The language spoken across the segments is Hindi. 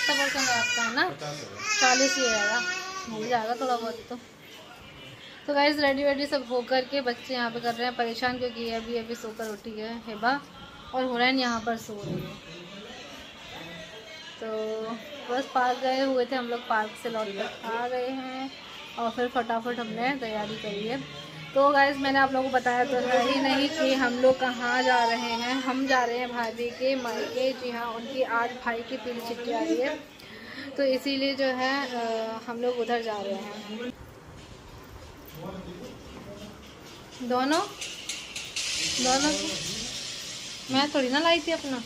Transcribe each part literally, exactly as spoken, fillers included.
कितना परसेंट आपका है ना, चालीस ही आएगा, मिल जाएगा थोड़ा बहुत तो। तो गाइस रेडी वेडी सब हो कर के बच्चे यहाँ पे कर रहे हैं परेशान, क्योंकि अभी अभी सोकर उठी है हिबा और हुरैन यहाँ पर सो रही है। तो बस पार्क गए हुए थे हम लोग, पार्क से लौट कर आ गए हैं और फिर फटाफट हमने तैयारी करी है। तो गाइस मैंने आप लोगों को बताया तो है ही नहीं कि हम लोग कहाँ जा रहे हैं। हम जा रहे हैं भाभी के मायके। जी हाँ, उनकी आज भाई की पीली चिट्ठी आ रही है, तो इसीलिए जो है आ, हम लोग उधर जा रहे हैं। दोनों दोनों मैं थोड़ी ना लाई थी अपना।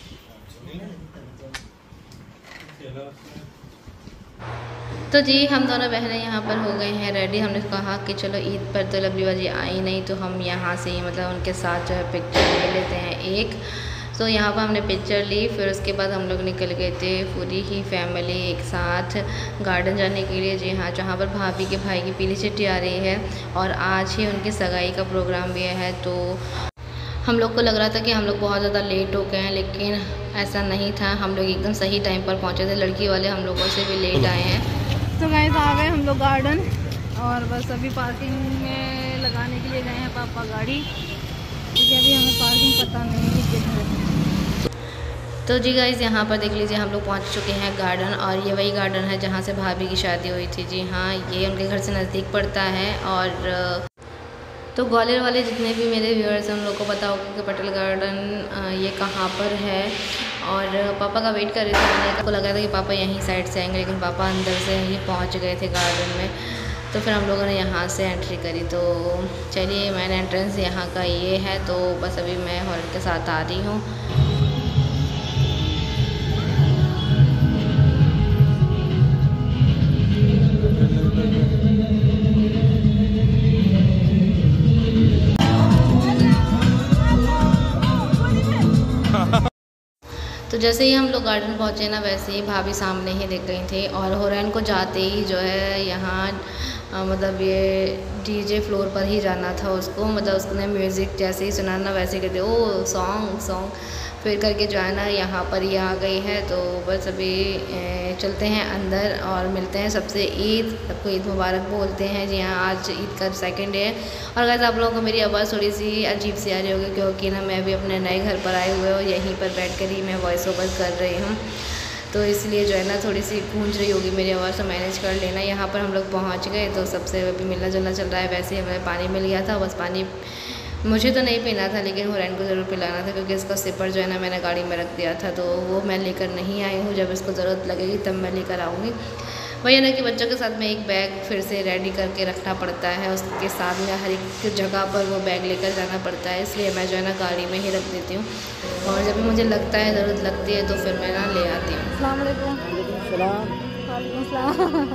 तो जी हम दोनों बहनें यहाँ पर हो गए हैं रेडी। हमने कहा कि चलो ईद पर तो लवली बाजी आई नहीं, तो हम यहाँ से ही मतलब उनके साथ जो है पिक्चर ले लेते हैं एक। तो यहाँ पर हमने पिक्चर ली, फिर उसके बाद हम लोग निकल गए थे पूरी ही फैमिली एक साथ गार्डन जाने के लिए। जी हाँ, जहाँ पर भाभी के भाई की पीली चिट्ठी आ रही है और आज ही उनकी सगाई का प्रोग्राम भी है। तो हम लोग को लग रहा था कि हम लोग बहुत ज़्यादा लेट हो गए हैं, लेकिन ऐसा नहीं था। हम लोग एकदम सही टाइम पर पहुँचे थे। लड़की वाले हम लोगों से भी लेट आए हैं। तो गाइस आ गए हम लोग गार्डन, और बस अभी पार्किंग में लगाने के लिए गए हैं पापा गाड़ी, क्योंकि अभी हमें पार्किंग पता नहीं है किधर। तो जी गाइस यहाँ पर देख लीजिए हम लोग पहुँच चुके हैं गार्डन, और ये वही गार्डन है जहाँ से भाभी की शादी हुई थी। जी हाँ, ये उनके घर से नज़दीक पड़ता है। और तो ग्वालियर वाले जितने भी मेरे व्यूअर्स हैं उन लोगों को पता होगा कि पटेल गार्डन ये कहाँ पर है। और पापा का वेट कर रहे थे, मैंने को लगा था कि पापा यहीं साइड से आएंगे, लेकिन पापा अंदर से ही पहुँच गए थे गार्डन में। तो फिर हम लोगों ने यहाँ से एंट्री करी। तो चलिए, मैंने एंट्रेंस यहाँ का ये है। तो बस अभी मैं हॉर्न के साथ आ रही हूँ। तो जैसे ही हम लोग गार्डन पहुँचे ना, वैसे ही भाभी सामने ही दिख गई थी। और हुरैन को जाते ही जो है यहाँ मतलब ये डीजे फ्लोर पर ही जाना था उसको। मतलब उसने म्यूज़िक जैसे ही सुना ना, वैसे कहते ओ सॉन्ग सॉन्ग फिर करके जो है ना यहाँ पर ही आ गई है। तो बस अभी चलते हैं अंदर और मिलते हैं सबसे। ईद सबको ईद मुबारक बोलते हैं। जी हाँ, आज ईद का सेकंड डे है। और गाइस आप लोगों को मेरी आवाज़ थोड़ी सी अजीब सी आ रही होगी, क्योंकि ना मैं भी अपने नए घर पर आए हुए और यहीं पर बैठ कर ही मैं वॉइस ओवर कर रही हूँ, तो इसलिए जो है ना थोड़ी सी गूंज रही होगी मेरी आवाज़, तो मैनेज कर लेना। यहाँ पर हम लोग पहुँच गए, तो सबसे अभी मिलना जुलना चल रहा है। वैसे ही हमें पानी मिल गया था, बस पानी मुझे तो नहीं पीना था, लेकिन हुरैन को ज़रूर पिलाना था, क्योंकि इसका सिपर जो है ना मैंने गाड़ी में रख दिया था, तो वो मैं लेकर नहीं आई हूँ। जब इसको ज़रूरत लगेगी तब मैं लेकर आऊँगी। वही है ना कि बच्चों के साथ में एक बैग फिर से रेडी करके रखना पड़ता है, उसके साथ में हर एक जगह पर वो बैग लेकर जाना पड़ता है, इसलिए मैं जो है ना गाड़ी में ही रख देती हूँ। और जब भी मुझे लगता है ज़रूरत लगती है तो फिर मैं ना ले आती हूँ। अस्सलाम वालेकुम। वालेकुम सलाम।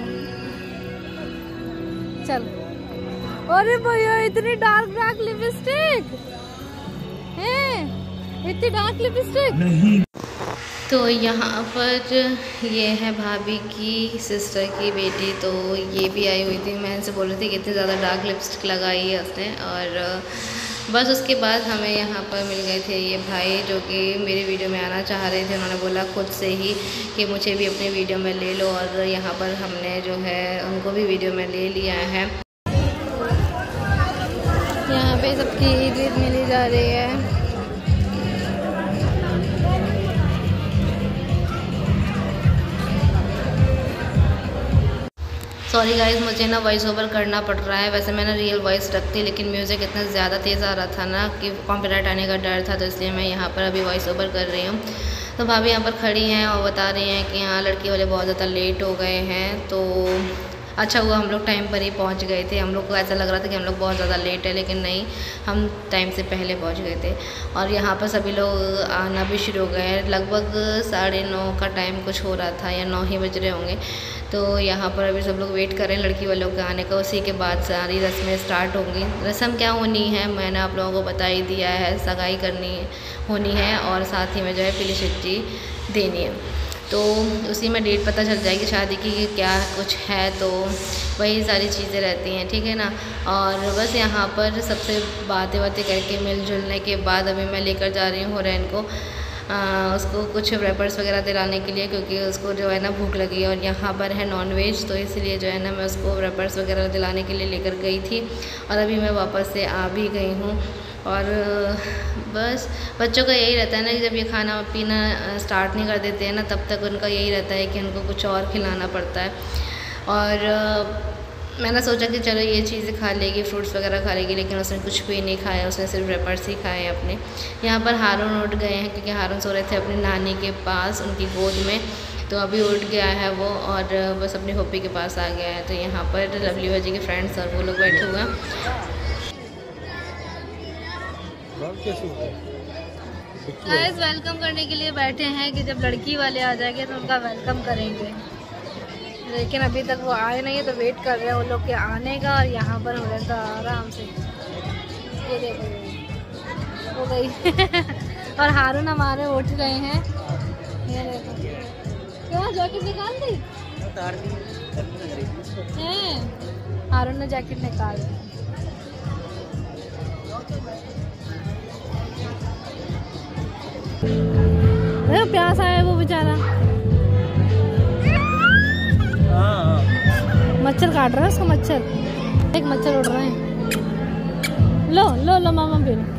चल, अरे भैया इतनी डार्क डार्क लिपस्टिक है, इतनी डार्क लिपस्टिक नहीं। तो यहाँ पर ये है भाभी की सिस्टर की बेटी, तो ये भी आई हुई थी। मैं इनसे बोल रही थी कि इतनी ज़्यादा डार्क लिपस्टिक लगाई है उसने। और बस उसके बाद हमें यहाँ पर मिल गए थे ये भाई, जो कि मेरी वीडियो में आना चाह रहे थे। उन्होंने बोला खुद से ही कि मुझे भी अपनी वीडियो में ले लो, और यहाँ पर हमने जो है उनको भी वीडियो में ले लिया है। यहाँ पे सबकी ईद ईद मिली जा रही है। सॉरी गाइस, मुझे ना वॉइस ओवर करना पड़ रहा है। वैसे मैंने रियल वॉइस रखती, लेकिन म्यूज़िक इतना ज़्यादा तेज़ आ रहा था ना कि कॉपीराइट आने का डर था, तो इसलिए मैं यहाँ पर अभी वॉइस ओवर कर रही हूँ। तो भाभी यहाँ पर खड़ी हैं और बता रही हैं कि हाँ लड़की वाले बहुत ज़्यादा लेट हो गए हैं। तो अच्छा हुआ हम लोग टाइम पर ही पहुंच गए थे। हम लोग को ऐसा लग रहा था कि हम लोग बहुत ज़्यादा लेट है, लेकिन नहीं, हम टाइम से पहले पहुंच गए थे। और यहाँ पर सभी लोग आना भी शुरू हो गए। लगभग साढ़े नौ का टाइम कुछ हो रहा था, या नौ ही बज रहे होंगे। तो यहाँ पर अभी सब लोग वेट कर रहे हैं लड़की वालों के आने का। उसी के बाद सारी रस्में स्टार्ट होंगी। रस्म क्या होनी है मैंने आप लोगों को बता ही दिया है, सगाई करनी होनी है और साथ ही में जो है पीली चिट्ठी देनी है। तो उसी में डेट पता चल जाएगी शादी की कि क्या कुछ है, तो वही सारी चीज़ें रहती हैं, ठीक है ना। और बस यहाँ पर सबसे बातें बातें करके मिलजुलने के बाद अभी मैं लेकर जा रही हूँ हुरैन को आ, उसको कुछ रैपर्स वगैरह दिलाने के लिए, क्योंकि उसको जो है ना भूख लगी और यहाँ पर है नॉनवेज, तो इसलिए जो है ना मैं उसको रैपर्स वगैरह दिलाने के लिए लेकर गई थी। और अभी मैं वापस से आ भी गई हूँ। और बस बच्चों का यही रहता है ना कि जब ये खाना पीना स्टार्ट नहीं कर देते हैं ना, तब तक उनका यही रहता है कि उनको कुछ और खिलाना पड़ता है। और मैंने सोचा कि चलो ये चीज़ें खा लेगी, फ्रूट्स वगैरह खा लेगी, लेकिन उसने कुछ भी नहीं खाया, उसने सिर्फ रैपर्स ही खाए अपने। यहाँ पर हारून उठ गए हैं क्योंकि हारून सो रहे थे अपनी नानी के पास उनकी गोद में, तो अभी उठ गया है वो और बस अपनी होपी के पास आ गया है। तो यहाँ पर लवली बाजी के फ्रेंड्स और वो लोग बैठे हुए हैं। गाइस वेलकम करने के लिए बैठे हैं कि जब लड़की वाले आ जाएंगे तो उनका वेलकम करेंगे, लेकिन अभी तक वो आए नहीं है, तो वेट कर रहे हैं वो लोग के आने का। और यहाँ पर हो रहा था आराम से, ये देखो हो गई और हारून हमारे उठ गए हैं। ये देखो क्या जैकेट निकाल दी है, हारून ने जैकेट निकाल दी। प्यास आया है वो बेचारा, मच्छर काट रहा है उसको, मच्छर एक मच्छर उड़ रहे हैं। लो लो लो मामा भी लो।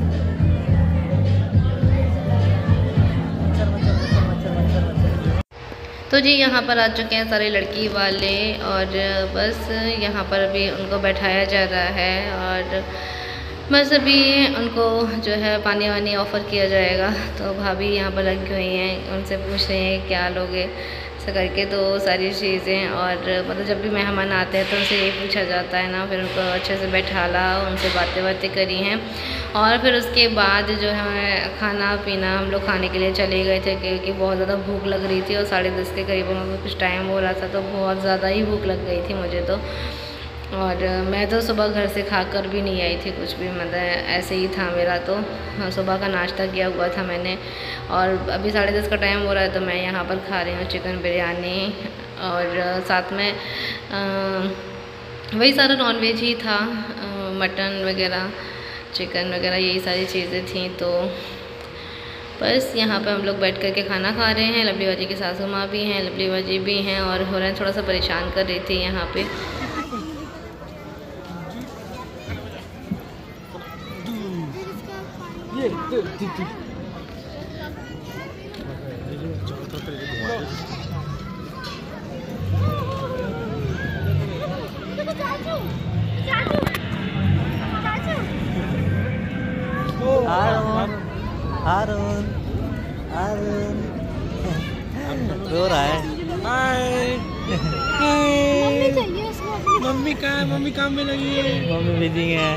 तो जी यहाँ पर आ चुके हैं सारे लड़की वाले और बस यहाँ पर अभी उनको बैठाया जा रहा है और बस अभी उनको जो है पानी वानी ऑफ़र किया जाएगा। तो भाभी यहाँ पर लगी हुई हैं, उनसे पूछ रहे हैं क्या लोगे ऐसा करके, तो सारी चीज़ें। और मतलब जब भी मेहमान आते हैं तो उनसे यही पूछा जाता है ना, फिर उनको अच्छे से बैठाला, उनसे बातें बातें करी हैं। और फिर उसके बाद जो है खाना पीना हम लोग खाने के लिए चले गए थे क्योंकि बहुत ज़्यादा भूख लग रही थी और साढ़े दस के करीब हम लोग कुछ टाइम हो रहा था, तो बहुत ज़्यादा ही भूख लग गई थी मुझे तो। और मैं तो सुबह घर से खाकर भी नहीं आई थी कुछ भी, मतलब ऐसे ही था मेरा। तो हाँ, सुबह का नाश्ता किया हुआ था मैंने और अभी साढ़े दस का टाइम हो रहा है, तो मैं यहाँ पर खा रही हूँ चिकन बिरयानी और साथ में आ, वही सारा नॉनवेज ही था, आ, मटन वगैरह चिकन वगैरह यही सारी चीज़ें थी। तो बस यहाँ पे हम लोग बैठ कर के खाना खा रहे हैं। लवली बाजी की सासू माँ भी हैं, लवली बाजी भी हैं और हो रहे हैं थोड़ा सा परेशान कर रही थी यहाँ पे। हारून हारून हारून रो रहा है। हाय मम्मी कहाँ है? मम्मी काम में लगी है, मम्मी बिजी है।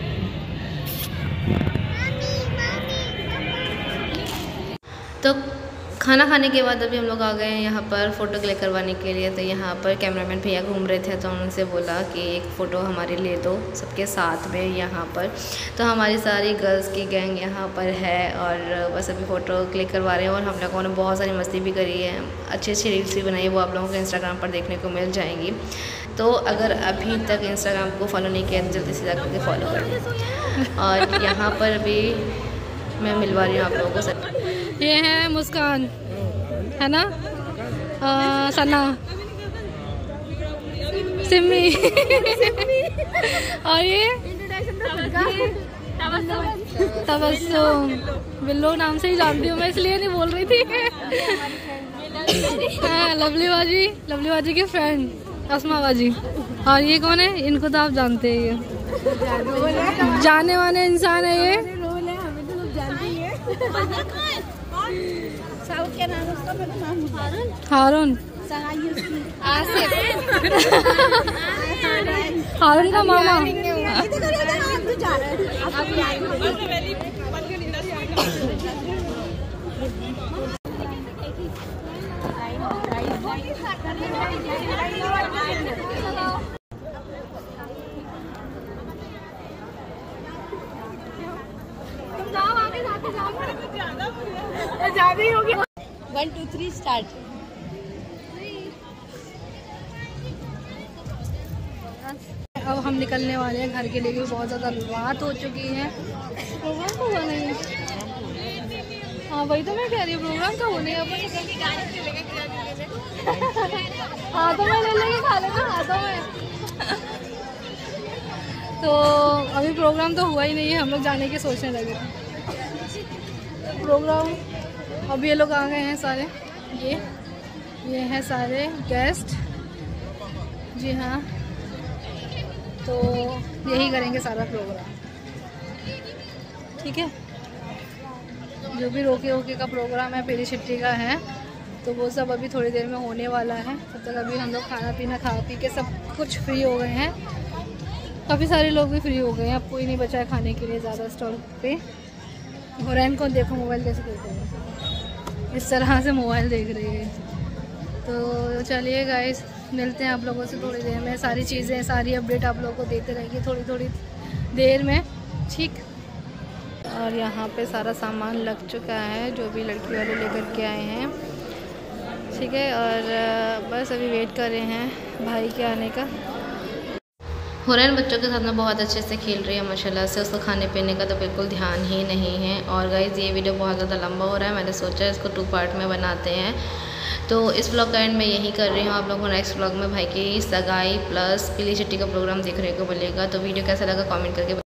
तो खाना खाने के बाद अभी हम लोग आ गए हैं यहाँ पर फ़ोटो क्लिक करवाने के लिए। तो यहाँ पर कैमरामैन भैया घूम रहे थे, तो उनसे बोला कि एक फ़ोटो हमारी ले दो सबके साथ में यहाँ पर। तो हमारी सारी गर्ल्स की गैंग यहाँ पर है और बस अभी फ़ोटो क्लिक करवा रहे हैं। और हम लोगों ने बहुत सारी मस्ती भी करी है, अच्छी अच्छी रील्स भी बनाई, वो आप लोगों को इंस्टाग्राम पर देखने को मिल जाएंगी। तो अगर अभी तक इंस्टाग्राम को फॉलो नहीं किया तो जल्दी से जाकर के फॉलो कर लें। और यहाँ पर भी मैं मिलवा रही हूँ आप लोगों को सब। ये है मुस्कान, है ना, आ, सना, सिमी और ये तबस्सुम। बिल्लो नाम से ही जानती हूँ मैं, इसलिए नहीं बोल रही थी। हाँ, लवली बाजी, लवली बाजी के फ्रेंड अस्मा बाजी। और ये कौन है? इनको तो आप जानते ही हैं, जाने वाले इंसान है ये। क्या नाम है उसका? हारून। आसिफ। हारून का मामा। ज्यादा ही हो गया। One two three start. अब हम निकलने वाले हैं घर के लिए, बहुत ज़्यादा रात हो चुकी है। तो हुआ नहीं हाँ वही तो मैं कह रही हूँ, प्रोग्राम तो होने अब हाँ तो मैं ले लेके खा लेना हाथों में। तो अभी प्रोग्राम तो हुआ ही नहीं है, हम लोग जाने की सोचने लगे थे प्रोग्राम। अब ये लोग आ गए हैं सारे, ये ये हैं सारे गेस्ट जी हाँ। तो यही करेंगे सारा प्रोग्राम, ठीक है। जो भी रोके रोके का प्रोग्राम है पेरी छिट्टी का है, तो वो सब अभी थोड़ी देर में होने वाला है। तब तक अभी हम लोग खाना पीना खा पी के सब कुछ फ्री हो गए हैं। काफ़ी सारे लोग भी फ्री हो गए हैं, अब कोई नहीं बचा है खाने के लिए ज़्यादा स्टॉल पे। हुरैन को देखो मोबाइल कैसे देख रही है, इस तरह से मोबाइल देख रही है। तो चलिए गाइस, मिलते हैं आप लोगों से थोड़ी देर में। सारी चीज़ें सारी अपडेट आप लोगों को देते रहेंगे थोड़ी थोड़ी देर में, ठीक। और यहाँ पे सारा सामान लग चुका है जो भी लड़की वाले लेकर के आए हैं, ठीक है। और बस अभी वेट कर रहे हैं भाई के आने का। हुरैन बच्चों के साथ में बहुत अच्छे से खेल रही है माशाल्लाह से, उसको खाने पीने का तो बिल्कुल ध्यान ही नहीं है। और गाइज़ ये वीडियो बहुत ज़्यादा लंबा हो रहा है, मैंने सोचा इसको टू पार्ट में बनाते हैं। तो इस व्लॉग का एंड मैं यही कर रही हूँ। आप लोगों को नेक्स्ट व्लॉग में भाई की सगाई प्लस पीली छिट्टी का प्रोग्राम देखने को मिलेगा। तो वीडियो कैसा लगा कमेंट करके